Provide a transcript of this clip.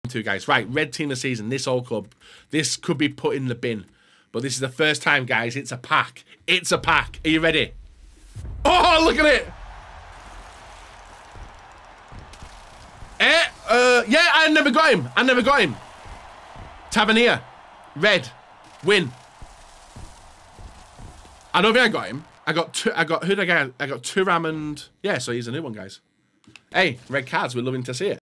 Two guys. Right, red team of the season. This could be put in the bin. But this is the first time, guys. It's a pack. It's a pack. Are you ready? Oh, look at it. Yeah, I never got him. I never got him. Tavernier. Red. Win. I don't think I got him. Who did I get? I got Turam and... Yeah, so he's a new one, guys. Hey, red cards. We're loving to see it.